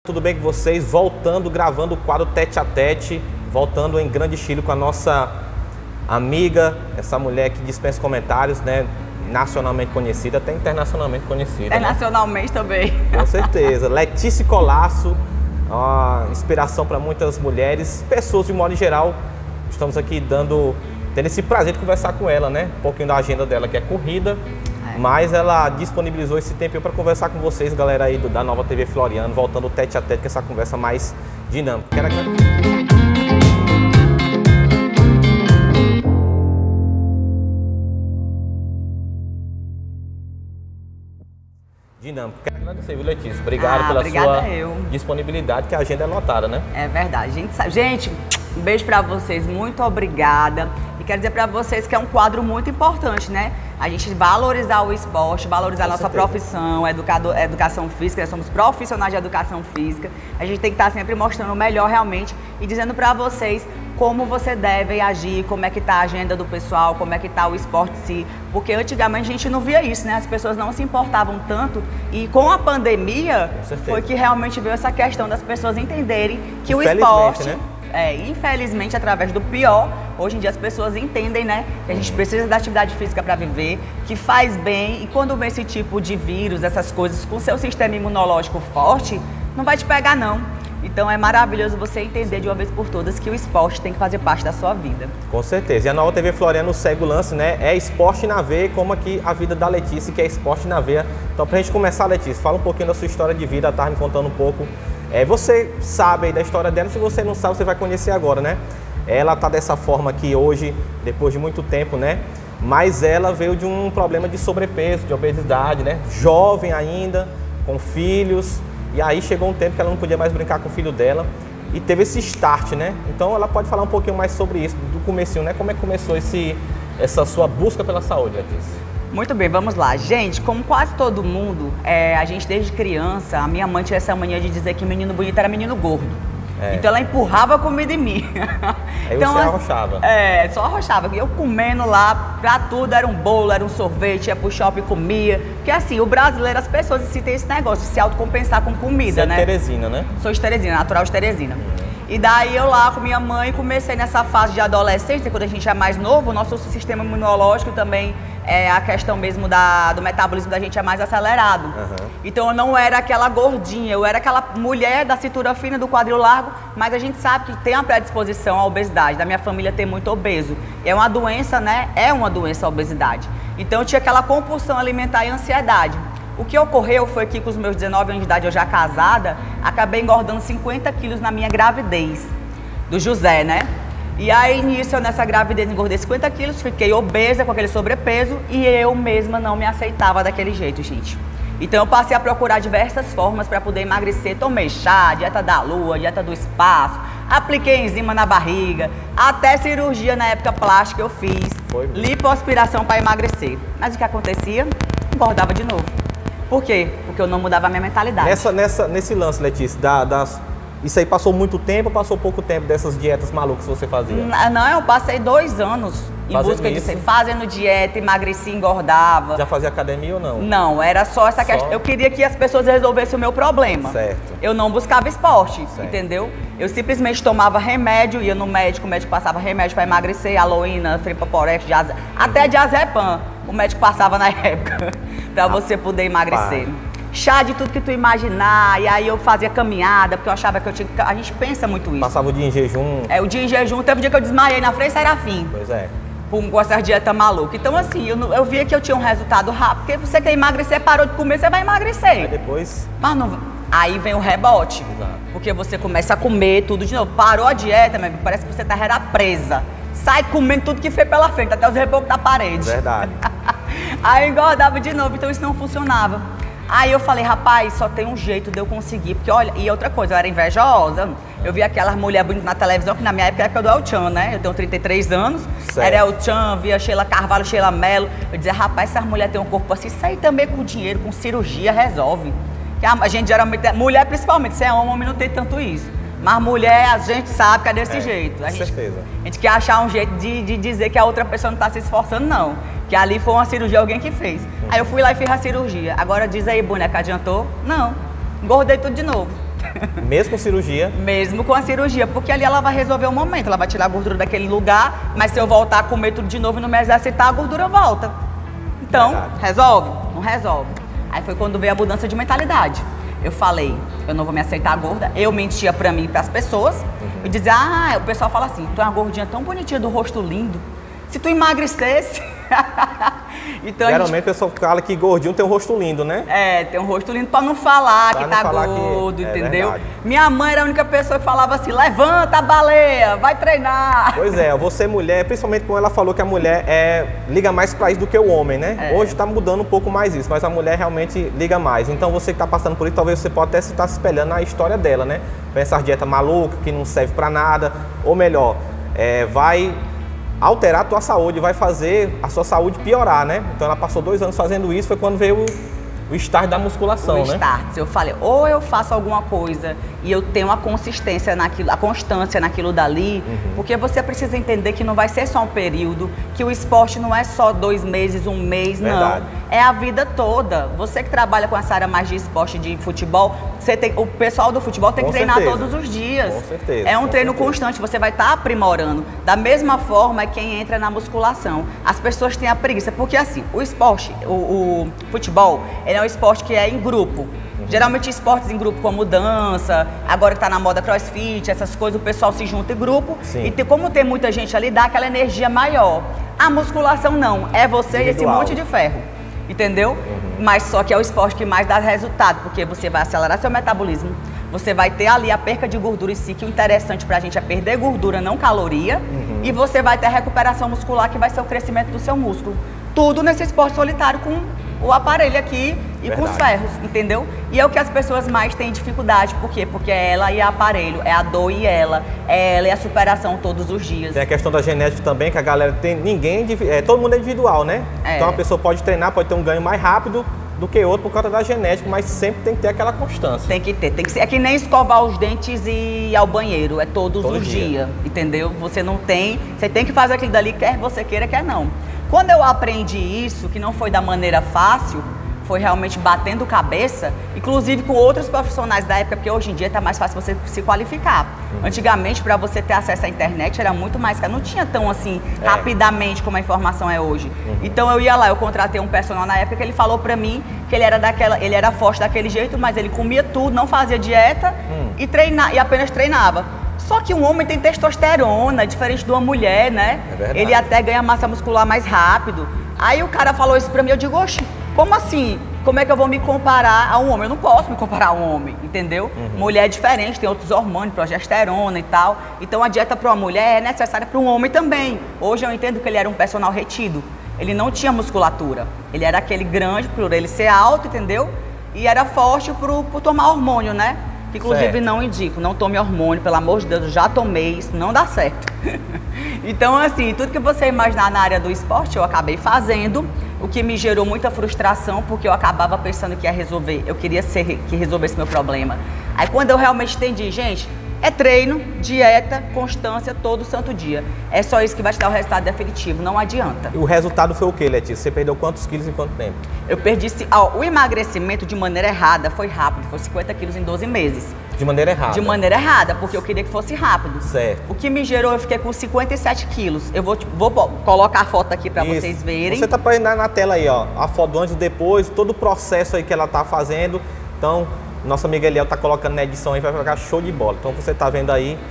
Tudo bem com vocês? Voltando, gravando o quadro Tete a Tete, voltando em grande estilo com a nossa amiga, essa mulher que dispensa comentários, né? Nacionalmente conhecida, até internacionalmente conhecida. Internacionalmente, né? Também. Com certeza. Letícia Colasso, uma inspiração para muitas mulheres, pessoas de modo geral. Estamos aqui tendo esse prazer de conversar com ela, né? Um pouquinho da agenda dela, que é corrida. Mas ela disponibilizou esse tempo para conversar com vocês, galera aí da Nova TV Floriano, voltando o tete a tete, com essa conversa mais dinâmica. Quero agradecer, viu, Letícia? Obrigado pela sua disponibilidade, que a agenda é lotada, né? É verdade. Gente, um beijo pra vocês, muito obrigada. E quero dizer pra vocês que é um quadro muito importante, né? A gente valorizar o esporte, valorizar a nossa profissão, educação física, nós somos profissionais de educação física. A gente tem que estar sempre mostrando o melhor realmente e dizendo pra vocês como você deve agir, como é que tá a agenda do pessoal, como é que tá o esporte em si. Porque antigamente a gente não via isso, né? As pessoas não se importavam tanto e com a pandemia foi que realmente veio essa questão das pessoas entenderem que o esporte... Né? Infelizmente, através do pior, hoje em dia as pessoas entendem, né, que a gente precisa da atividade física para viver, que faz bem, e quando vem esse tipo de vírus, essas coisas, com seu sistema imunológico forte, não vai te pegar não. Então é maravilhoso você entender de uma vez por todas que o esporte tem que fazer parte da sua vida. Com certeza. E a Nova TV Floriano segue o lance, né? É esporte na veia, como aqui a vida da Letícia, que é esporte na veia. Então, pra gente começar, Letícia, fala um pouquinho da sua história de vida, tá me contando um pouco. Você sabe aí da história dela, se você não sabe, você vai conhecer agora, né? Ela tá dessa forma aqui hoje, depois de muito tempo, né? Mas ela veio de um problema de sobrepeso, de obesidade, né? Jovem ainda, com filhos, e aí chegou um tempo que ela não podia mais brincar com o filho dela e teve esse start, né? Então ela pode falar um pouquinho mais sobre isso, do comecinho, né? Como é que começou essa sua busca pela saúde, Letícia? Muito bem, vamos lá. Gente, como quase todo mundo, a gente desde criança, a minha mãe tinha essa mania de dizer que menino bonito era menino gordo. Então ela empurrava a comida em mim. Aí então, você arrochava. Só arrochava. Eu comendo lá, pra tudo, era um bolo, era um sorvete, ia pro shopping e comia. Porque assim, o brasileiro, as pessoas assim, tem esse negócio de se autocompensar com comida, né? Você é de Teresina, né? Sou de Teresina, natural de Teresina. E daí eu lá com minha mãe comecei nessa fase de adolescência, quando a gente é mais novo, o nosso sistema imunológico também, a questão mesmo do metabolismo da gente é mais acelerado. Então eu não era aquela gordinha, eu era aquela mulher da cintura fina, do quadril largo, mas a gente sabe que tem uma predisposição à obesidade, da minha família tem muito obeso. É uma doença, né? É uma doença a obesidade. Então eu tinha aquela compulsão alimentar e ansiedade. O que ocorreu foi que com os meus 19 anos de idade, eu já casada, acabei engordando 50 quilos na minha gravidez, do José, né? E aí, nisso, eu nessa gravidez engordei 50 quilos, fiquei obesa com aquele sobrepeso e eu mesma não me aceitava daquele jeito, gente. Então eu passei a procurar diversas formas para poder emagrecer. Tomei chá, dieta da lua, dieta do espaço, apliquei enzima na barriga, até cirurgia na época plástica eu fiz, lipoaspiração para emagrecer. Mas o que acontecia? Engordava de novo. Por quê? Porque eu não mudava a minha mentalidade. Nesse lance, Letícia, isso aí passou muito tempo ou passou pouco tempo dessas dietas malucas que você fazia? Não, eu passei 2 anos em busca de fazendo dieta, emagreci, engordava. Já fazia academia ou não? Não, era só essa questão. Eu queria que as pessoas resolvessem o meu problema. Certo. Eu não buscava esporte, entendeu? Eu simplesmente tomava remédio, ia no médico, o médico passava remédio para emagrecer, aloína, fripaporex, até diazepam. O médico passava na época para você poder emagrecer. Chá de tudo que tu imaginar, e aí eu fazia caminhada, porque eu achava que eu tinha que... A gente pensa muito isso. Passava o dia em jejum. O dia em jejum, teve um dia que eu desmaiei na frente Serafim. Pois é. Com essa dieta maluca. Então assim, eu via que eu tinha um resultado rápido, porque você quer emagrecer, parou de comer, você vai emagrecer. Aí depois... Mas não... Aí vem o rebote. Exato. Porque você começa a comer tudo de novo. Parou a dieta, meu amigo, parece que você era presa. Sai comendo tudo que fez pela frente, até os rebocos da parede. Verdade. Aí engordava de novo, então isso não funcionava. Aí eu falei, rapaz, só tem um jeito de eu conseguir, porque olha, e outra coisa, eu era invejosa, eu via aquelas mulheres bonitas na televisão, que na minha época era a época do El Chan, né? Eu tenho 33 anos, era El Chan, via Sheila Carvalho, Sheila Mello, eu dizia, rapaz, essas mulheres têm um corpo assim, isso aí também com dinheiro, com cirurgia, resolve. Que a gente geralmente, mulher principalmente, se é homem não tem tanto isso. Mas mulher, a gente sabe que é desse jeito. Com certeza. A gente quer achar um jeito de dizer que a outra pessoa não está se esforçando, não. Que ali foi uma cirurgia, alguém que fez. Aí eu fui lá e fiz a cirurgia. Agora diz aí, boneca, adiantou? Não. Engordei tudo de novo. Mesmo com cirurgia? Mesmo com a cirurgia, porque ali ela vai resolver o momento, ela vai tirar a gordura daquele lugar, mas se eu voltar a comer tudo de novo e não me exercitar, a gordura volta. Então, resolve? Não resolve. Aí foi quando veio a mudança de mentalidade. Eu falei, eu não vou me aceitar gorda. Eu mentia pra mim e pras pessoas. Eu dizia, o pessoal fala assim, tu é uma gordinha tão bonitinha, do rosto lindo. Se tu emagrecesse... Então, geralmente o pessoal fala que gordinho tem um rosto lindo, né? Tem um rosto lindo pra não falar que tá gordo, entendeu? Minha mãe era a única pessoa que falava assim, levanta, baleia, vai treinar. Pois é, você mulher, principalmente como ela falou que a mulher liga mais pra isso do que o homem, né? Hoje tá mudando um pouco mais isso, mas a mulher realmente liga mais. Então você que tá passando por isso, talvez você possa até estar se espelhando na história dela, né? Essas dieta maluca, que não serve pra nada, ou melhor, vai alterar a tua saúde, vai fazer a sua saúde piorar, né? Então ela passou 2 anos fazendo isso, foi quando veio o start da musculação, né? O start. Eu falei, ou eu faço alguma coisa e eu tenho a consistência naquilo, a constância naquilo dali, porque você precisa entender que não vai ser só um período, que o esporte não é só 2 meses, 1 mês, não. É a vida toda. Você que trabalha com essa área mais de esporte, de futebol, o pessoal do futebol tem que treinar todos os dias. Com certeza. É um treino constante, você vai estar aprimorando. Da mesma forma, quem entra na musculação. As pessoas têm a preguiça, porque assim, o esporte, o futebol, ele é um esporte que é em grupo. Geralmente esportes em grupo como dança, agora que tá na moda crossfit, essas coisas, o pessoal se junta em grupo. E como tem muita gente ali, dá aquela energia maior. A musculação não, é você e esse monte de ferro, entendeu? Mas só que é o esporte que mais dá resultado, porque você vai acelerar seu metabolismo, você vai ter ali a perca de gordura em si, que o interessante pra gente é perder gordura, não caloria, e você vai ter a recuperação muscular, que vai ser o crescimento do seu músculo. Tudo nesse esporte solitário com o aparelho aqui e com os ferros, entendeu? E é o que as pessoas mais têm dificuldade. Por quê? Porque é ela e o aparelho, é a dor e ela e a superação todos os dias. Tem a questão da genética também, que a galera tem, todo mundo é individual, né? Então a pessoa pode treinar, pode ter um ganho mais rápido do que outro por causa da genética, mas sempre tem que ter aquela constância. Tem que ser. É que nem escovar os dentes e ir ao banheiro, é todos os dias, entendeu? Você tem que fazer aquilo dali, quer você queira, quer não. Quando eu aprendi isso, que não foi da maneira fácil, foi realmente batendo cabeça, inclusive com outros profissionais da época, porque hoje em dia está mais fácil você se qualificar. Antigamente, para você ter acesso à internet, era muito mais caro, não tinha tão assim, rapidamente como a informação é hoje. Então eu ia lá, eu contratei um personal na época que ele falou para mim que ele era forte daquele jeito, mas ele comia tudo, não fazia dieta e apenas treinava. Só que um homem tem testosterona, diferente de uma mulher, né? Ele até ganha massa muscular mais rápido. Aí o cara falou isso pra mim, eu digo, oxe, como assim? Como é que eu vou me comparar a um homem? Eu não posso me comparar a um homem, entendeu? Mulher é diferente, tem outros hormônios, progesterona e tal. Então a dieta para uma mulher é necessária para um homem também. Hoje eu entendo que ele era um personal retido. Ele não tinha musculatura. Ele era aquele grande por ele ser alto, entendeu? E era forte por tomar hormônio, né? Que inclusive não indico, não tome hormônio, pelo amor de Deus, eu já tomei, isso não dá certo. Então assim, tudo que você imaginar na área do esporte eu acabei fazendo, o que me gerou muita frustração, porque eu acabava pensando que ia resolver, eu queria que resolvesse meu problema. Aí quando eu realmente entendi, gente, é treino, dieta, constância, todo santo dia. É só isso que vai te dar o resultado definitivo, não adianta. E o resultado foi o que, Letícia? Você perdeu quantos quilos em quanto tempo? Eu perdi, o emagrecimento de maneira errada foi rápido, foi 50 quilos em 12 meses. De maneira errada? De maneira errada, porque eu queria que fosse rápido. Certo. O que me gerou, eu fiquei com 57 quilos. Eu vou colocar a foto aqui pra vocês verem. Você tá põe na tela aí, ó, a foto do antes e depois, todo o processo aí que ela tá fazendo. Então, nossa amiga Eliel tá colocando na edição aí, vai ficar show de bola. Então você tá vendo aí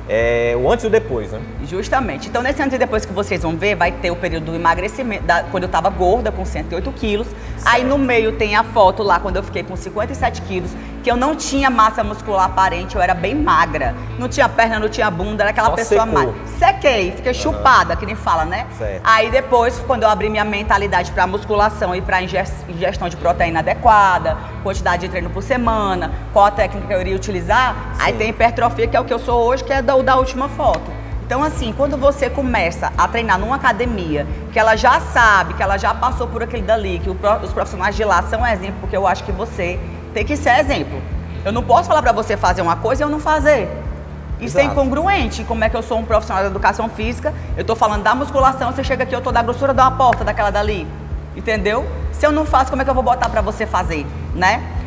o antes e o depois, né? Justamente. Então nesse antes e depois que vocês vão ver, vai ter o período do emagrecimento, quando eu tava gorda, com 108 quilos. Certo. Aí no meio tem a foto lá, quando eu fiquei com 57 quilos, que eu não tinha massa muscular aparente, eu era bem magra. Não tinha perna, não tinha bunda, era aquela pessoa magra. Sequei, fiquei chupada, que nem fala, né? Certo. Aí depois, quando eu abri minha mentalidade pra musculação e pra ingestão de proteína adequada, quantidade de treino por semana, qual a técnica que eu iria utilizar, aí tem hipertrofia, que é o que eu sou hoje, que é da última foto. Então assim, quando você começa a treinar numa academia, que ela já sabe, que ela já passou por aquele dali, que os profissionais de lá são exemplo, porque eu acho que você tem que ser exemplo. Eu não posso falar pra você fazer uma coisa e eu não fazer. Isso é incongruente. Como é que eu sou um profissional da educação física, eu tô falando da musculação, você chega aqui, eu tô da grossura de uma porta daquela dali, entendeu? Se eu não faço, como é que eu vou botar pra você fazer, né?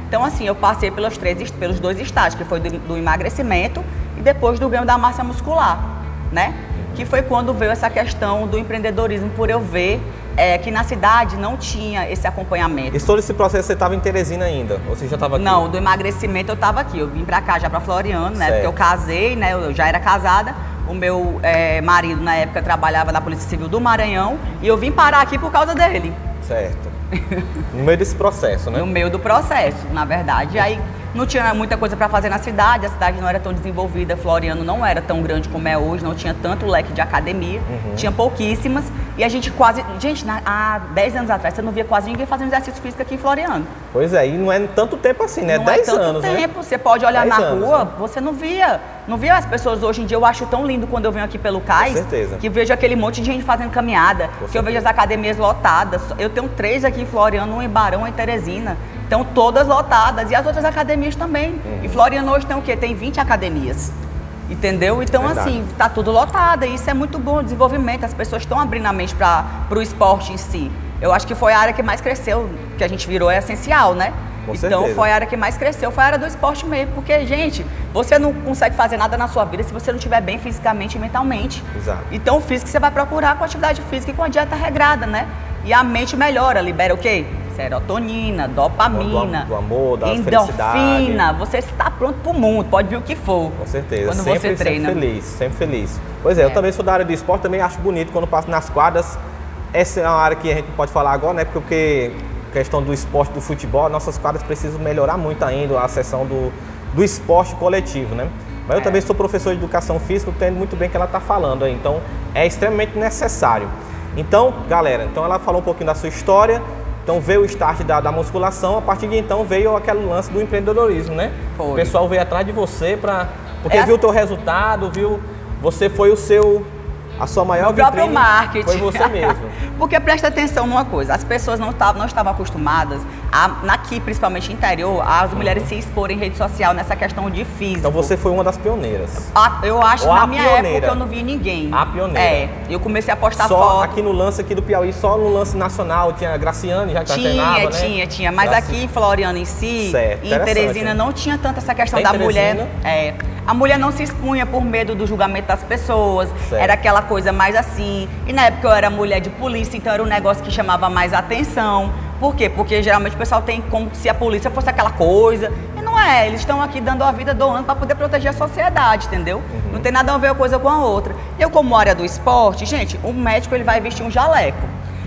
Então, assim, eu passei pelos 2 estágios, que foi do emagrecimento e depois do ganho da massa muscular, né? Que foi quando veio essa questão do empreendedorismo, por eu ver que na cidade não tinha esse acompanhamento. E todo esse processo você estava em Teresina ainda? Ou você já estava aqui? Não, do emagrecimento eu estava aqui. Eu vim pra cá, já pra Floriano, né? Porque eu casei, né? Eu já era casada. O meu marido, na época, trabalhava na Polícia Civil do Maranhão. E eu vim parar aqui por causa dele. Certo. No meio desse processo, né? No meio do processo, na verdade. Aí não tinha muita coisa para fazer na cidade, a cidade não era tão desenvolvida, Floriano não era tão grande como é hoje, não tinha tanto leque de academia, tinha pouquíssimas. E a gente quase... Gente, há 10 anos atrás, você não via quase ninguém fazendo exercício físico aqui em Floriano. Pois é, e não é tanto tempo assim, né? Não 10 é anos, tanto né? tempo, você pode olhar na rua, né? você não via. Não via as pessoas hoje em dia, eu acho tão lindo quando eu venho aqui pelo cais. Com certeza. Que vejo aquele monte de gente fazendo caminhada, que eu vejo as academias lotadas. Eu tenho 3 aqui em Floriano, um em Barão, um em Teresina. Então todas lotadas, e as outras academias também. E Floriano hoje tem o quê? Tem 20 academias. Entendeu? Então, Verdade. assim, tá tudo lotado e isso é muito bom, o desenvolvimento, as pessoas estão abrindo a mente para o esporte em si. Eu acho que foi a área que mais cresceu, que a gente virou é essencial, né? Com então certeza. foi a área que mais cresceu, foi a área do esporte mesmo, porque, gente, você não consegue fazer nada na sua vida se você não estiver bem fisicamente e mentalmente. Exato. Então o físico você vai procurar com atividade física e com a dieta regrada, né? E a mente melhora, libera o quê? Serotonina, dopamina, do amor, da endorfina. felicidade. Você está pronto pro mundo, pode vir o que for. Com certeza. Quando sempre, você treina. sempre feliz. Pois é, eu também sou da área do esporte, também acho bonito quando passo nas quadras. Essa é uma área que a gente não pode falar agora, né? Porque questão do esporte, do futebol, nossas quadras precisam melhorar muito ainda a seção do esporte coletivo, né? Mas eu também sou professor de educação física, entendo muito bem o que ela está falando aí, então é extremamente necessário. Então, galera, então ela falou um pouquinho da sua história, então veio o start da musculação, a partir de então veio aquele lance do empreendedorismo, né? Foi. O pessoal veio atrás de você porque viu o teu resultado, viu, você foi a sua maior vitrine, próprio marketing. foi você mesmo. Porque presta atenção numa coisa, as pessoas não estavam acostumadas, aqui principalmente interior, as mulheres se exporem em rede social nessa questão de físico. Então você foi uma das pioneiras. Eu acho que Ou na a minha pioneira. época eu não vi ninguém. A pioneira. Eu comecei a postar Só foto. aqui no lance aqui do Piauí, só no lance nacional, tinha a Graciane, já que ela treinava, né? Tinha. Mas aqui em Floriano em si, Certo, em Teresina, não tinha tanto essa questão da mulher. A mulher não se expunha por medo do julgamento das pessoas. Certo. Era aquela coisa mais assim. E na época eu era mulher de polícia, então era um negócio que chamava mais atenção. Por quê? Porque geralmente o pessoal tem como se a polícia fosse aquela coisa. E não é, eles estão aqui dando a vida, doando para poder proteger a sociedade, entendeu? Não tem nada a ver uma coisa com a outra. Eu, como área do esporte, gente, o médico ele vai vestir um jaleco.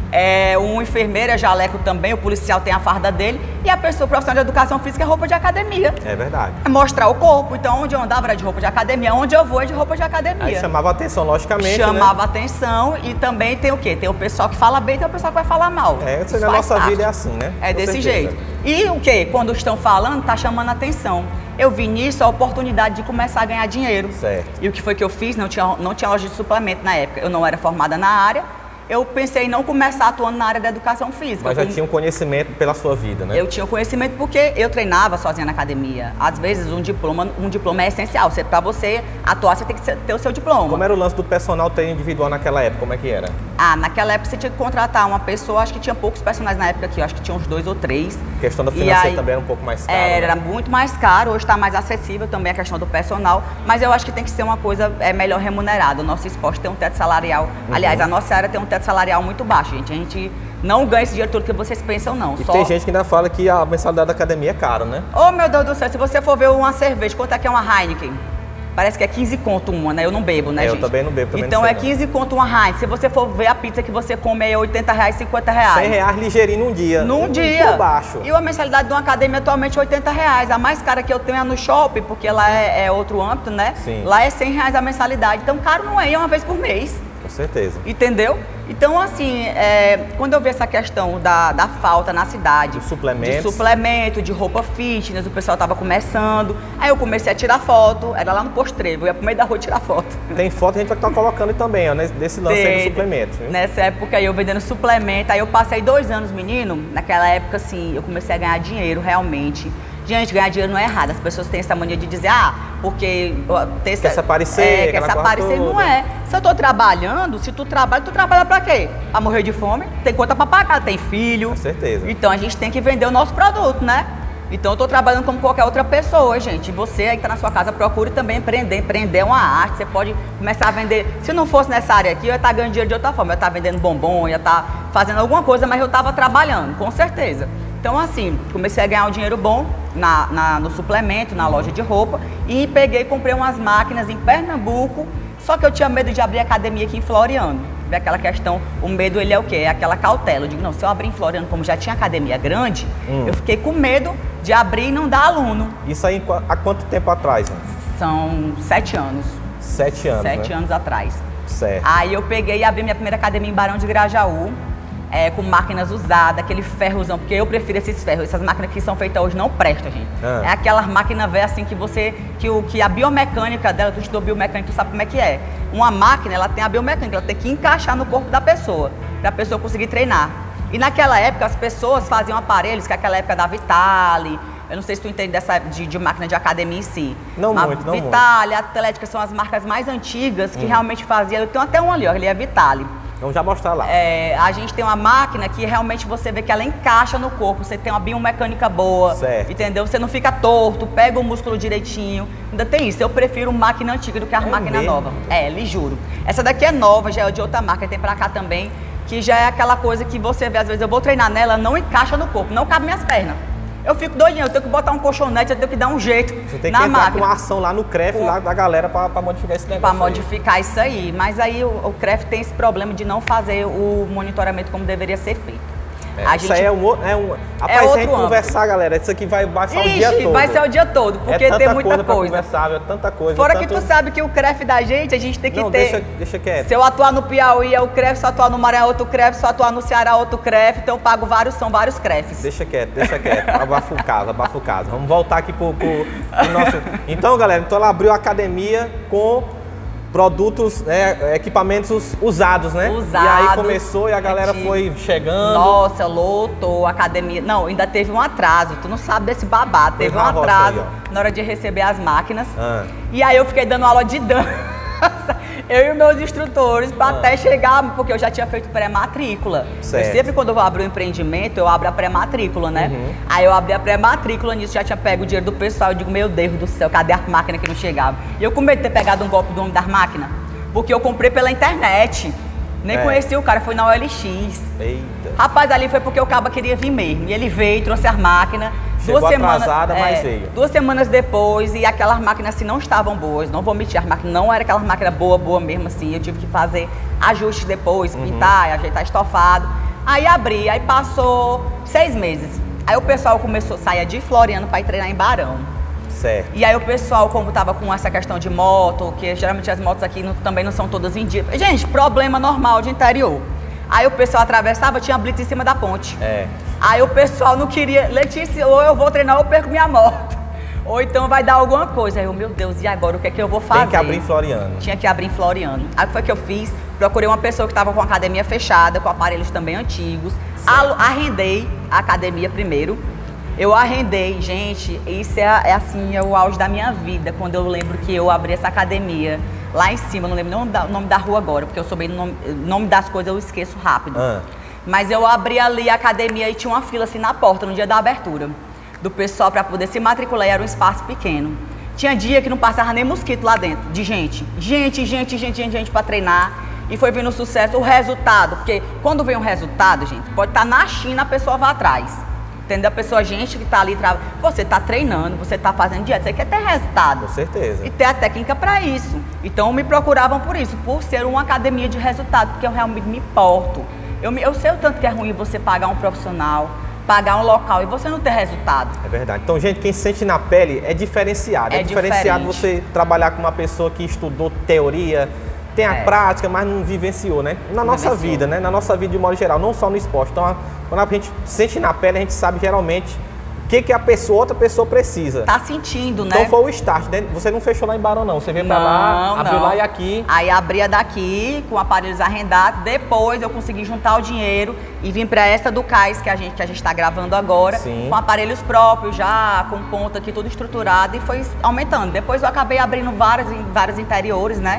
Um enfermeiro é jaleco também, o policial tem a farda dele. E a pessoa profissional de educação física é roupa de academia. É verdade. É mostrar o corpo. Então, onde eu andava era de roupa de academia, onde eu vou é de roupa de academia. Aí chamava atenção, logicamente, Chamava atenção e também tem o quê? Tem o pessoal que fala bem e tem o pessoal que vai falar mal. Isso Isso na faz nossa parte. vida é assim, né? É Com desse certeza. jeito. E o quê? Quando estão falando, tá chamando atenção. Eu vi nisso a oportunidade de começar a ganhar dinheiro. Certo. E o que foi que eu fiz? Não tinha loja de suplemento na época. Eu não era formada na área. Eu pensei em não começar atuando na área da educação física. Mas já tinha um conhecimento pela sua vida, né? Eu tinha conhecimento porque eu treinava sozinha na academia. Às vezes um diploma é essencial. Para você atuar, você tem que ter o seu diploma. Como era o lance do personal treino individual naquela época? Como é que era? Naquela época você tinha que contratar uma pessoa, acho que tinha poucos personagens na época aqui, acho que tinha uns 2 ou 3. A questão da financeira também era um pouco mais caro. Era né? muito mais caro, hoje está mais acessível também a questão do personal, mas eu acho que tem que ser uma coisa melhor remunerada. O nosso esporte tem um teto salarial, aliás, a nossa área tem um teto salarial muito baixo, gente. A gente não ganha esse dinheiro todo que vocês pensam, não. E tem gente que ainda fala que a mensalidade da academia é cara, né? Oh, meu Deus do céu, se você for ver uma cerveja, quanto é que é uma Heineken? Parece que é 15 conto uma, né? Eu não bebo, né, Eu gente? também não bebo, também então não sei, é 15 conto uma Heineken. Se você for ver a pizza que você come é R$80, R$50. R$100 ligeirinho num dia. Num dia. Por baixo. E uma mensalidade de uma academia atualmente é R$80. A mais cara que eu tenho é no shopping, porque lá é outro âmbito, né? Sim. Lá é R$100 a mensalidade. Então caro não é, é uma vez por mês. Com certeza. Entendeu? Então, assim, quando eu vi essa questão da falta na cidade, De suplementos. de suplemento, de roupa fitness, o pessoal tava começando, aí eu comecei a tirar foto, era lá no Posto Trevo, eu ia pro meio da rua tirar foto. Tem foto, a gente vai estar colocando também, ó, desse lance aí do suplemento. Viu? Nessa época aí eu vendendo suplemento, aí eu passei 2 anos, menino, naquela época, assim, eu comecei a ganhar dinheiro realmente. Gente, ganhar dinheiro não é errado. As pessoas têm essa mania de dizer, porque... Quer se aparecer, quer se aparecer, não é. Se eu tô trabalhando, se tu trabalha pra quê? Pra morrer de fome? Tem conta pra pagar, tem filho. Com certeza. Então a gente tem que vender o nosso produto, né? Então eu tô trabalhando como qualquer outra pessoa, gente. E você aí que tá na sua casa, procure também empreender. Empreender é uma arte, você pode começar a vender. Se não fosse nessa área aqui, eu ia estar ganhando dinheiro de outra forma. Eu ia estar vendendo bombom, eu ia estar fazendo alguma coisa, mas eu tava trabalhando, com certeza. Então assim, comecei a ganhar um dinheiro bom no suplemento, na loja de roupa. E peguei e comprei umas máquinas em Pernambuco. Só que eu tinha medo de abrir academia aqui em Floriano. Aquela questão, o medo ele é o quê? É aquela cautela. Eu digo, não, se eu abrir em Floriano, como já tinha academia grande, eu fiquei com medo de abrir e não dar aluno. Isso aí há quanto tempo atrás? Né? São 7 anos. 7 anos, 7 anos atrás. Certo. Aí eu peguei e abri minha primeira academia em Barão de Grajaú, com máquinas usadas, aquele ferrozão, porque eu prefiro esses ferros. Essas máquinas que são feitas hoje não prestam, gente. É aquelas máquinas velhas assim que a biomecânica dela, tu estudou biomecânica, tu sabe como é que é. Uma máquina, ela tem a biomecânica, ela tem que encaixar no corpo da pessoa, para a pessoa conseguir treinar. E naquela época as pessoas faziam aparelhos, que é aquela época da Vitale, eu não sei se tu entende de máquina de academia em si. Não muito. Vitale, Atlética são as marcas mais antigas que realmente faziam. Eu tenho até um ali, ó, ele é Vitale. Vamos já mostrar lá. A gente tem uma máquina que realmente você vê que ela encaixa no corpo, você tem uma biomecânica boa, certo. Entendeu? Você não fica torto, pega o músculo direitinho. Ainda tem isso, eu prefiro máquina antiga do que a máquina nova. Lhe juro. Essa daqui é nova, já é de outra marca, tem pra cá também, que já é aquela coisa que você vê, às vezes eu vou treinar nela, não encaixa no corpo, não cabe minhas pernas. Eu fico doidinho, eu tenho que botar um colchonete, eu tenho que dar um jeito na máquina. Você tem que entrar com uma ação lá no CREF, lá da galera, para modificar esse negócio. Para modificar isso aí. Mas aí o CREF tem esse problema de não fazer o monitoramento como deveria ser feito. Isso aí rapaz, se a gente conversar, galera, isso aqui vai ser o dia todo. Vai ser o dia todo, porque tem muita coisa. É tanta coisa. Fora que tu sabe que o CREF da gente, a gente tem que ter... Deixa quieto. Se eu atuar no Piauí, é o CREF, se eu atuar no Maranhão, é outro CREF, se eu atuar no Ceará, é outro CREF, então eu pago são vários CREFs. Deixa quieto. Abafa o caso. Vamos voltar aqui pro nosso... Então, galera, ela abriu a academia com produtos, equipamentos usados, né? Usados. E aí começou e a galera foi chegando. Nossa, lotou a academia. Não, ainda teve um atraso. Tu não sabe desse babado. Teve um atraso na hora de receber as máquinas. E aí eu fiquei dando aula de dança. Eu e meus instrutores, para até chegar, porque eu já tinha feito pré-matrícula. Sempre quando eu vou abrir um empreendimento, eu abro a pré-matrícula, né? Aí eu abri a pré-matrícula nisso, já tinha pego o dinheiro do pessoal. Eu digo, meu Deus do céu, cadê a máquina que não chegava? E eu com medo de ter pegado um golpe do homem das máquinas, porque eu comprei pela internet. Nem conheci o cara, foi na OLX. Eita. Rapaz, ali foi porque o cabo queria vir mesmo. E ele veio, trouxe as máquinas. Chegou atrasada, mas veio. 2 semanas depois, e aquelas máquinas assim não estavam boas. Não vou mentir, as máquinas não era aquela máquina boa mesmo assim. Eu tive que fazer ajustes depois, pintar, ajeitar estofado. Aí abri, aí passou 6 meses. Aí o pessoal começou a sair de Floriano para ir treinar em Barão. Certo. E aí o pessoal, como tava com essa questão de moto, que geralmente as motos aqui também não são todas em dia. Gente, problema normal de interior. Aí o pessoal atravessava, tinha blitz em cima da ponte. Aí o pessoal não queria, Letícia, ou eu vou treinar ou eu perco minha moto. Ou então vai dar alguma coisa. Aí eu, meu Deus, e agora o que é que eu vou fazer? Tem que abrir em Floriano. Tinha que abrir em Floriano. Aí o que foi que eu fiz? Procurei uma pessoa que estava com a academia fechada, com aparelhos também antigos. Arrendei a academia primeiro. Eu arrendei, gente, isso é o auge da minha vida, quando eu lembro que eu abri essa academia lá em cima, não lembro o nome da rua agora, porque eu sou bem nome das coisas eu esqueço rápido. Mas eu abri ali a academia e tinha uma fila assim na porta, no dia da abertura, do pessoal para poder se matricular, e era um espaço pequeno. Tinha dia que não passava nem mosquito lá dentro, de gente para treinar, e foi vindo sucesso, o resultado, porque quando vem um resultado, gente, pode estar na China, a pessoa vai atrás. Entendeu? A pessoa, gente que tá ali, você tá treinando, você tá fazendo dieta, você quer ter resultado. Com certeza. E ter a técnica para isso. Então me procuravam por isso, por ser uma academia de resultado, porque eu realmente me importo. Eu sei o tanto que é ruim você pagar um profissional, pagar um local e você não ter resultado. É verdade. Então, gente, quem sente na pele é diferenciado. É diferenciado você trabalhar com uma pessoa que estudou teoria, tem a prática, mas não vivenciou, né? Na nossa vida, né? Na nossa vida de modo geral, não só no esporte. Então, quando a gente sente na pele, a gente sabe geralmente o que a outra pessoa precisa. Tá sentindo, né? Então foi o start, né? Você não fechou lá em Barão, não. Você veio pra lá, abriu lá e aqui. Aí abria daqui, com aparelhos arrendados. Depois eu consegui juntar o dinheiro e vim pra essa do Cais, que a gente tá gravando agora. Sim. Com aparelhos próprios já, com ponto aqui tudo estruturado, e foi aumentando. Depois eu acabei abrindo vários interiores, né?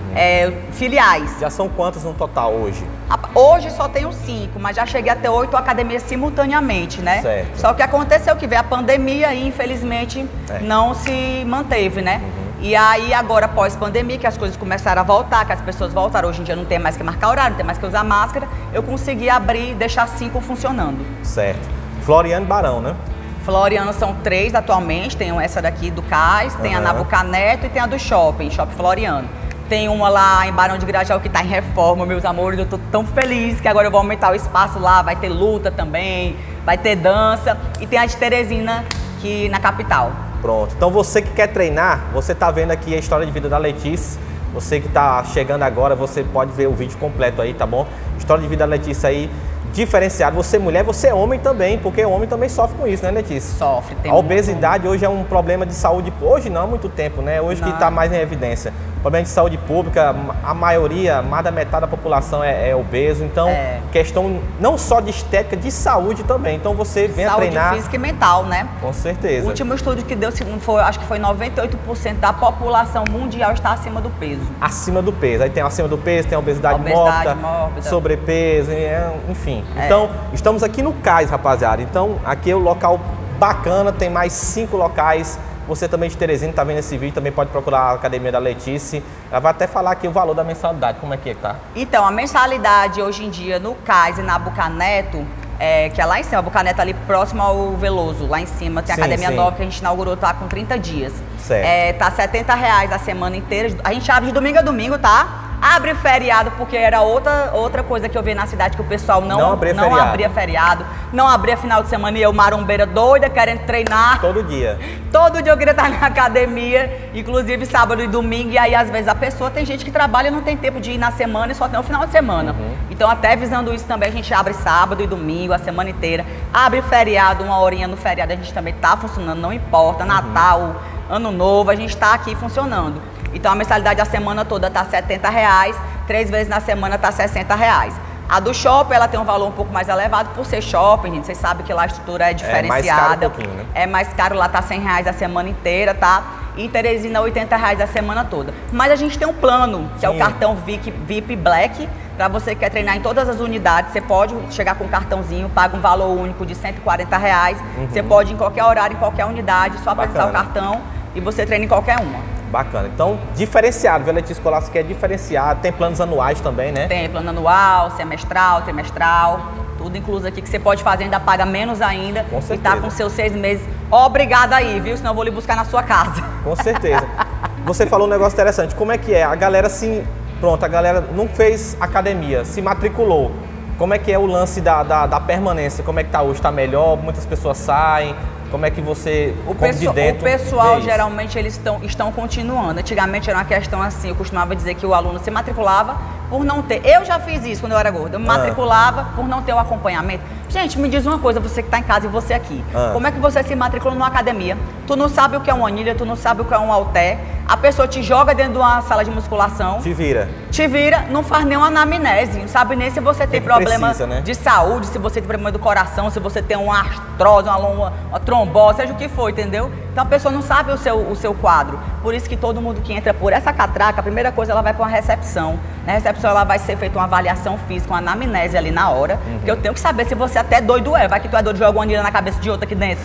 filiais. Já são quantos no total hoje? Hoje só tenho 5, mas já cheguei até 8 academias simultaneamente, né? Certo. Só que aconteceu que veio a pandemia e infelizmente não se manteve, né? E aí agora, pós-pandemia, que as coisas começaram a voltar, que as pessoas voltaram, hoje em dia não tem mais que marcar horário, não tem mais que usar máscara, eu consegui abrir e deixar 5 funcionando. Certo. Floriano e Barão, né? Floriano são 3 atualmente, tem essa daqui do Cais, tem a Nabucá Neto e tem a do Shopping Floriano. Tem uma lá em Barão de Grajaú que está em reforma, meus amores, eu tô tão feliz que agora eu vou aumentar o espaço lá, vai ter luta também, vai ter dança. E tem a de Teresina aqui na capital. Pronto, então você que quer treinar, você tá vendo aqui a história de vida da Letícia. Você que tá chegando agora, você pode ver o vídeo completo aí, tá bom? História de vida da Letícia aí, diferenciado. Você é mulher, você é homem também, porque o homem também sofre com isso, né, Letícia? Sofre, tem a obesidade hoje é um problema de saúde, hoje não há muito tempo, né? Hoje que tá mais em evidência. Problema de saúde pública, a maioria, mais da metade da população é obeso, então questão não só de estética, de saúde também. Então você vem a treinar. Saúde física e mental, né? Com certeza. O último estudo que deu, acho que foi 98% da população mundial está acima do peso. Acima do peso. Aí tem acima do peso, tem a obesidade mórbida, sobrepeso, enfim. Então, estamos aqui no Cais, rapaziada. Então, aqui é o local bacana, tem mais 5 locais. Você também de Teresina está vendo esse vídeo, também pode procurar a Academia da Letícia. Ela vai até falar aqui o valor da mensalidade, como é que tá? Então, a mensalidade hoje em dia no Cais e na Nabucá Neto, que é lá em cima, a Nabucá Neto ali próximo ao Veloso, lá em cima, tem a academia nova que a gente inaugurou, tá com 30 dias. Certo. Tá R$70 a semana inteira, a gente abre de domingo a domingo, tá? Abre feriado, porque era outra coisa que eu vi na cidade, que o pessoal não abria feriado, não abria final de semana e eu, marombeira doida, querendo treinar. Todo dia. Todo dia eu queria estar na academia, inclusive sábado e domingo, e aí às vezes a pessoa, tem gente que trabalha e não tem tempo de ir na semana e só tem o final de semana. Então até visando isso também, a gente abre sábado e domingo, a semana inteira, abre feriado, 1 horinha no feriado, a gente também tá funcionando, não importa, Natal, Ano Novo, a gente tá aqui funcionando. Então a mensalidade a semana toda tá R$70, 3 vezes na semana tá R$60. A do shopping, ela tem um valor um pouco mais elevado por ser shopping, gente. Vocês sabem que lá a estrutura é diferenciada. É mais caro um pouquinho, né? É mais caro, lá tá R$100 a semana inteira, tá? E em Teresina, R$80 a semana toda. Mas a gente tem um plano, que é o cartão VIP Black, para você que quer treinar em todas as unidades. Você pode chegar com um cartãozinho, paga um valor único de R$140. Você pode ir em qualquer horário, em qualquer unidade, só apresentar o cartão e você treina em qualquer uma. Bacana. Então, diferenciado, viu, Letícia Colasso, que é diferenciado. Tem planos anuais também, né? Tem plano anual, semestral, trimestral, tudo incluso aqui que você pode fazer, ainda paga menos ainda. Com certeza. E tá com seus 6 meses. Obrigada aí, viu? Senão eu vou lhe buscar na sua casa. Com certeza. Você falou um negócio interessante. Como é que é? A galera pronto, a galera não fez academia, se matriculou. Como é que é o lance da permanência? Como é que tá hoje? Tá melhor? Muitas pessoas saem? Como é que você, o pessoal geralmente eles estão continuando. Antigamente era uma questão assim, eu costumava dizer que o aluno se matriculava por não ter. Eu já fiz isso quando eu era gorda, eu me matriculava por não ter o acompanhamento. Gente, me diz uma coisa, você que está em casa e você aqui. Como é que você se matricula numa academia? Tu não sabe o que é uma anilha, tu não sabe o que é um halter. A pessoa te joga dentro de uma sala de musculação. Te vira. Te vira, não faz nenhuma anamnese. Não sabe nem se você tem problema de saúde, se você tem problema do coração, se você tem uma artrose, uma trombose, seja o que for, entendeu? Então a pessoa não sabe o seu quadro. Por isso que todo mundo que entra por essa catraca, a primeira coisa ela vai para uma recepção. Na recepção ela vai ser feita uma avaliação física, uma anamnese ali na hora. Porque eu tenho que saber se você até doido é. Vai que tu é doido de jogar uma anilha na cabeça de outra aqui dentro.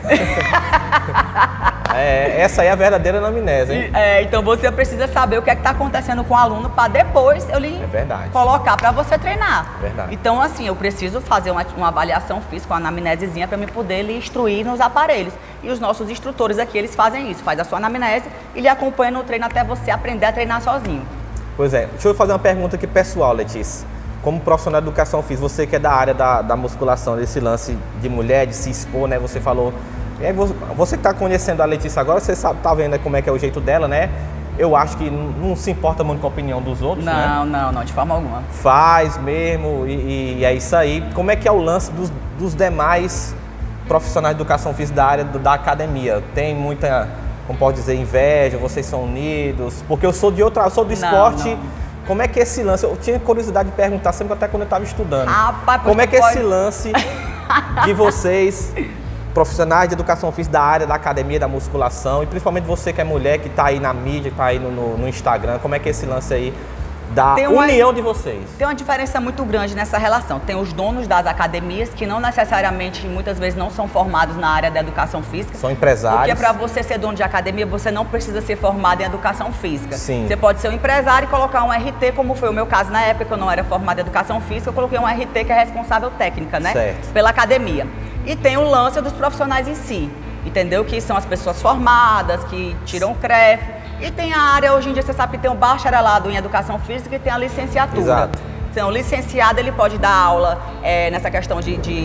Essa aí é a verdadeira anamnese, hein? Então você precisa saber o que é que está acontecendo com o aluno para depois eu lhe colocar para você treinar. Verdade. Então assim, eu preciso fazer uma avaliação física, uma anamnesezinha para me poder lhe instruir nos aparelhos. E os nossos instrutores aqui, eles fazem isso, faz a sua anamnese e lhe acompanha no treino até você aprender a treinar sozinho. Pois é, deixa eu fazer uma pergunta aqui pessoal, Letícia. Como profissional de educação física, você que é da área da musculação, desse lance de mulher, de se expor, né? Você falou... Você que está conhecendo a Letícia agora, você sabe, tá vendo como é que é o jeito dela, né? Eu acho que não se importa muito com a opinião dos outros, né? Não, de forma alguma. Faz mesmo e é isso aí. Como é que é o lance dos demais profissionais de educação física da área da academia? Tem muita, como pode dizer, inveja, vocês são unidos? Porque eu sou do esporte... Não. Como é que é esse lance? Eu tinha curiosidade de perguntar sempre, até quando eu estava estudando. Rapaz, como é que é esse lance de vocês profissionais de educação física da área da academia, da musculação, e principalmente você que é mulher, que está aí na mídia, que está aí no Instagram, como é que é esse lance aí da união de vocês? Tem uma diferença muito grande nessa relação. Tem os donos das academias, que não necessariamente, muitas vezes, não são formados na área da educação física. São empresários. Porque para você ser dono de academia, você não precisa ser formado em educação física. Sim. Você pode ser um empresário e colocar um RT, como foi o meu caso na época, que eu não era formada em educação física, eu coloquei um RT que é responsável técnica, né? Certo. Pela academia. E tem o lance dos profissionais em si, entendeu? Que são as pessoas formadas, que tiram o CREF. E tem a área, hoje em dia, você sabe que tem o bacharelado em educação física e tem a licenciatura. Exato. Então, o licenciado, ele pode dar aula nessa questão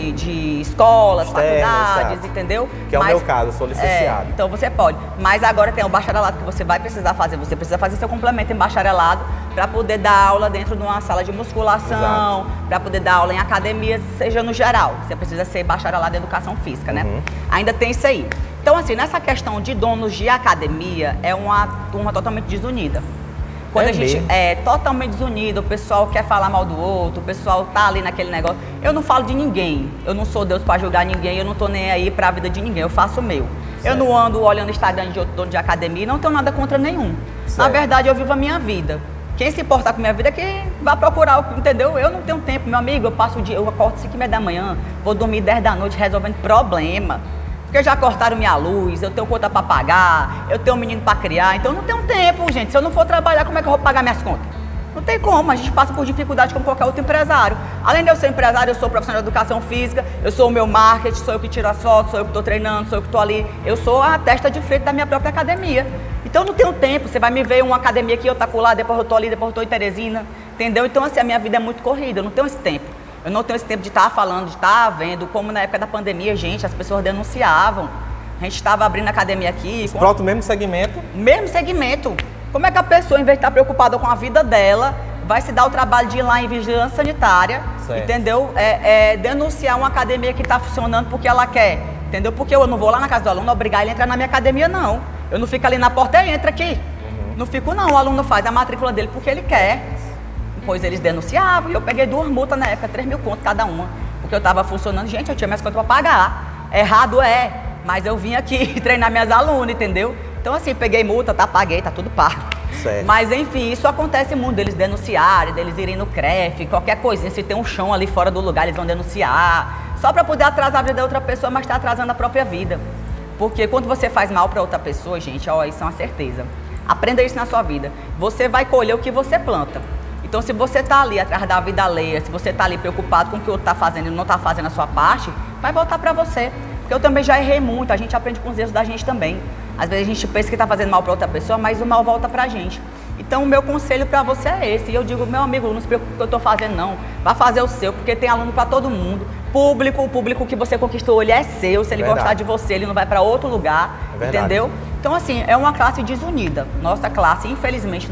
de escolas, faculdades, exato. Entendeu? Que é o meu caso, eu sou licenciado. Então, você pode. Mas agora tem o bacharelado que você vai precisar fazer. Você precisa fazer seu complemento em bacharelado para poder dar aula dentro de uma sala de musculação, para poder dar aula em academias, seja no geral. Você precisa ser bacharelado em educação física, né? Ainda tem isso aí. Então, assim, nessa questão de donos de academia, é uma turma totalmente desunida. Quando a gente é totalmente desunida, o pessoal quer falar mal do outro, o pessoal tá ali naquele negócio. Eu não falo de ninguém, eu não sou Deus para julgar ninguém, eu não tô nem aí pra vida de ninguém, eu faço o meu. Certo. Eu não ando olhando o Instagram de outro dono de academia, não tenho nada contra nenhum. Certo. Na verdade, eu vivo a minha vida. Quem se importar com a minha vida é quem vai procurar, entendeu? Eu não tenho tempo, meu amigo, eu passo o dia, eu acordo 5h30 da manhã, vou dormir 10 da noite resolvendo problema. Porque já cortaram minha luz, eu tenho conta para pagar, eu tenho um menino para criar, então não tenho tempo, gente. Se eu não for trabalhar, como é que eu vou pagar minhas contas? Não tem como, a gente passa por dificuldade como qualquer outro empresário. Além de eu ser empresário, eu sou profissional de educação física, eu sou o meu marketing, sou eu que tiro as fotos, sou eu que estou treinando, sou eu que estou ali. Eu sou a testa de frente da minha própria academia. Então eu não tenho tempo, você vai me ver em uma academia aqui, eu taco lá, depois eu estou ali, depois eu estou em Teresina, entendeu? Então assim, a minha vida é muito corrida, eu não tenho esse tempo. Eu não tenho esse tempo de estar falando, de estar vendo, como na época da pandemia, gente, as pessoas denunciavam. A gente estava abrindo academia aqui. Pronto, o mesmo segmento? Mesmo segmento. Como é que a pessoa, em vez de estar preocupada com a vida dela, vai se dar o trabalho de ir lá em vigilância sanitária, certo. Entendeu? Denunciar uma academia que está funcionando porque ela quer, entendeu? Porque eu não vou lá na casa do aluno obrigar ele a entrar na minha academia, não. Eu não fico ali na porta e entra aqui. Não fico, não. O aluno faz a matrícula dele porque ele quer. Pois eles denunciavam e eu peguei 2 multas na época, 3.000 contos cada uma. Porque eu estava funcionando, gente, eu tinha minhas contas para pagar. Errado mas eu vim aqui treinar minhas alunas, entendeu? Então assim, peguei multa, paguei, tá tudo pago. Certo. Mas enfim, isso acontece muito, deles denunciarem, deles irem no CREF, qualquer coisinha, se tem um chão ali fora do lugar, eles vão denunciar. Só para poder atrasar a vida da outra pessoa, mas tá atrasando a própria vida. Porque quando você faz mal para outra pessoa, gente, ó, isso é uma certeza. Aprenda isso na sua vida. Você vai colher o que você planta. Então, se você está ali atrás da vida alheia, se você está ali preocupado com o que o outro está fazendo e não está fazendo a sua parte, vai voltar para você. Porque eu também já errei muito, a gente aprende com os erros da gente também. Às vezes a gente pensa que está fazendo mal para outra pessoa, mas o mal volta para a gente. Então, o meu conselho para você é esse. E eu digo, meu amigo, não se preocupe com o que eu estou fazendo, não. Vá fazer o seu, porque tem aluno para todo mundo. O público que você conquistou, ele é seu. Se ele gostar de você, ele não vai para outro lugar, entendeu? Então, assim, é uma classe desunida. Nossa classe, infelizmente,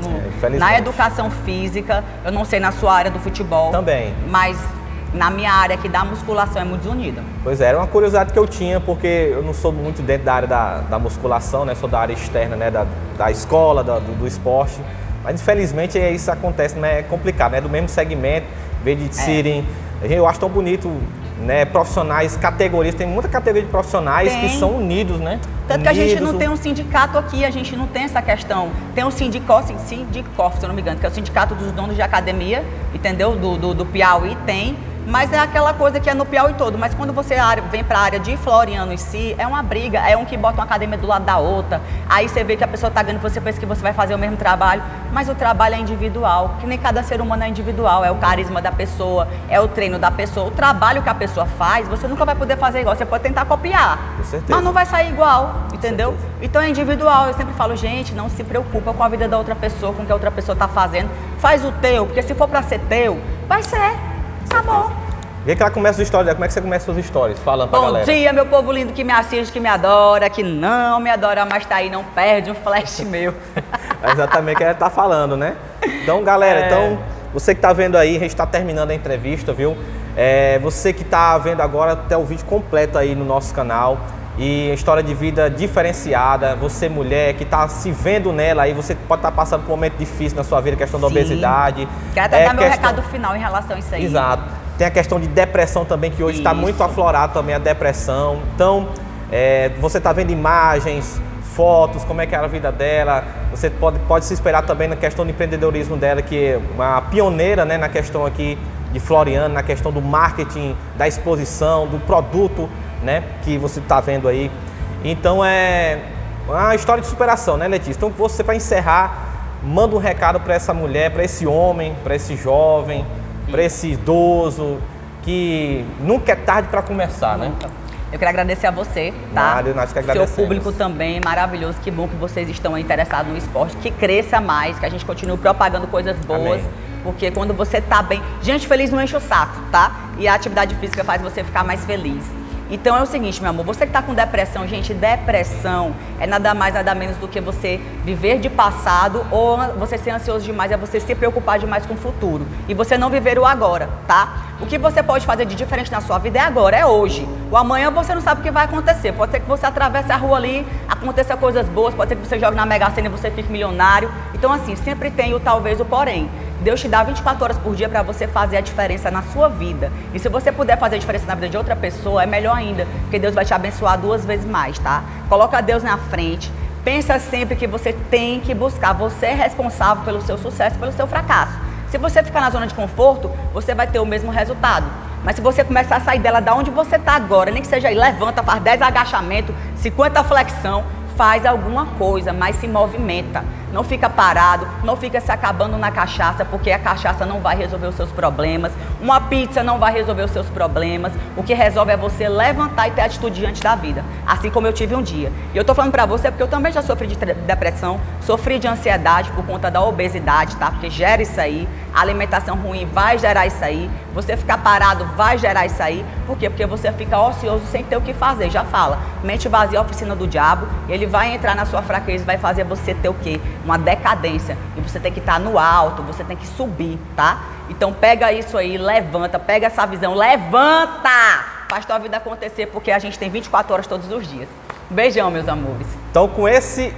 na educação física, eu não sei na sua área do futebol. Também. Mas na minha área aqui da musculação é muito desunida. Pois é, era uma curiosidade que eu tinha, porque eu não sou muito dentro da área da musculação, né? Sou da área externa, né? Da escola, do esporte. Mas, infelizmente, isso acontece, né? É complicado, né? Do mesmo segmento, em vez de serem... Eu acho tão bonito, né? Profissionais, categorias, tem muita categoria de profissionais que são unidos, né? Tanto que a gente não tem um sindicato aqui, a gente não tem essa questão. Tem um sindicof, se eu não me engano, que é o sindicato dos donos de academia, entendeu? Do Piauí tem. Mas é aquela coisa que é no Piauí todo. Mas quando você vem para a área de Floriano em si, é uma briga. É um que bota uma academia do lado da outra. Aí você vê que a pessoa está ganhando, você pensa que você vai fazer o mesmo trabalho. Mas o trabalho é individual, que nem cada ser humano é individual. É o carisma da pessoa, é o treino da pessoa. O trabalho que a pessoa faz, você nunca vai poder fazer igual. Você pode tentar copiar, mas não vai sair igual, entendeu? Então é individual. Eu sempre falo, gente, não se preocupa com a vida da outra pessoa, com o que a outra pessoa está fazendo. Faz o teu, porque se for para ser teu, vai ser. Tá bom. E aí que ela começa a história, como é que você começa suas histórias? Falando pra galera. Bom dia, meu povo lindo que me assiste, que me adora, que não me adora, mas tá aí, não perde um flash meu. É exatamente o que ela tá falando, né? Então, galera, então, você que tá vendo aí, a gente tá terminando a entrevista, viu? Você que tá vendo agora, até o vídeo completo aí no nosso canal. E história de vida diferenciada, você mulher que está se vendo nela aí, você pode estar passando por um momento difícil na sua vida, questão da obesidade. Quero até dar meu recado final em relação a isso aí. Exato. Tem a questão de depressão também, que hoje está muito aflorado também a depressão. Então, você está vendo imagens, fotos, como é que era a vida dela. Você pode se esperar também na questão do empreendedorismo dela, que é uma pioneira, né, na questão aqui de Floriano, na questão do marketing, da exposição, do produto, né, que você está vendo aí. Então é uma história de superação, né, Letícia? Então você, para encerrar, manda um recado para essa mulher, para esse homem, para esse jovem, para esse idoso, que nunca é tarde para começar, né? Eu quero agradecer a você, tá? Nós que agradecemos. Seu público também, maravilhoso. Que bom que vocês estão interessados no esporte. Que cresça mais, que a gente continue propagando coisas boas. Amém. Porque quando você tá bem... Gente feliz não enche o saco, tá? E a atividade física faz você ficar mais feliz. Então é o seguinte, meu amor, você que tá com depressão, gente, depressão é nada mais, nada menos do que você viver de passado, ou você ser ansioso demais, é você se preocupar demais com o futuro. E você não viver o agora, tá? O que você pode fazer de diferente na sua vida é agora, é hoje. O amanhã você não sabe o que vai acontecer. Pode ser que você atravesse a rua ali, aconteça coisas boas, pode ser que você jogue na Mega Sena e você fique milionário. Então assim, sempre tem o talvez, o porém. Deus te dá 24 horas por dia para você fazer a diferença na sua vida. E se você puder fazer a diferença na vida de outra pessoa, é melhor ainda, porque Deus vai te abençoar 2 vezes mais, tá? Coloca Deus na frente, pensa sempre que você tem que buscar, você é responsável pelo seu sucesso, pelo seu fracasso. Se você ficar na zona de conforto, você vai ter o mesmo resultado. Mas se você começar a sair dela da onde você está agora, nem que seja aí, levanta, faz 10 agachamentos, 50 flexão, faz alguma coisa, mas se movimenta. Não fica parado, não fica se acabando na cachaça, porque a cachaça não vai resolver os seus problemas. Uma pizza não vai resolver os seus problemas. O que resolve é você levantar e ter atitude diante da vida. Assim como eu tive um dia. E eu tô falando pra você porque eu também já sofri de depressão, sofri de ansiedade por conta da obesidade, tá? Porque gera isso aí. A alimentação ruim vai gerar isso aí. Você ficar parado vai gerar isso aí. Por quê? Porque você fica ocioso sem ter o que fazer. Já fala, mente vazia é a oficina do diabo. Ele vai entrar na sua fraqueza e vai fazer você ter o quê? Uma decadência. E você tem que estar no alto, você tem que subir, tá? Então pega isso aí, levanta, pega essa visão, levanta! Faz tua vida acontecer, porque a gente tem 24 horas todos os dias. Um beijão, meus amores. Então com esse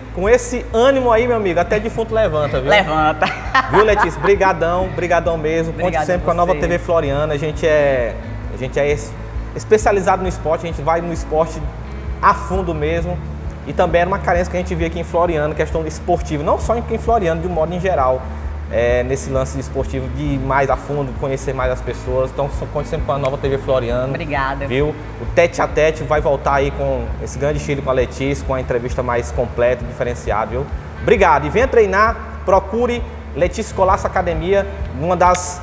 ânimo aí, meu amigo, até defunto levanta, viu? Levanta. Viu, Letícia? Brigadão mesmo. Conte sempre com a Nova TV Floriano. A gente é especializado no esporte, a gente vai no esporte a fundo mesmo. E também era uma carência que a gente via aqui em Floriano, questão esportiva, não só em Floriano, de um modo em geral, nesse lance esportivo de ir mais a fundo, conhecer mais as pessoas. Então, conte sempre com a Nova TV Floriano. Obrigada. Viu? O Tete a Tete vai voltar aí com esse grande estilo com a Letícia, com a entrevista mais completa, diferenciada, viu? Obrigado. E venha treinar, procure Letícia Colasso Academia, uma das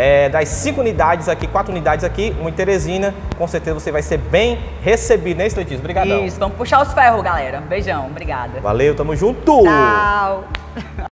5 unidades aqui, 4 unidades aqui, uma em Teresina. Com certeza você vai ser bem recebido, não é isso, Letícia? Obrigadão. Isso, vamos puxar os ferros, galera. Beijão, obrigada. Valeu, tamo junto! Tchau!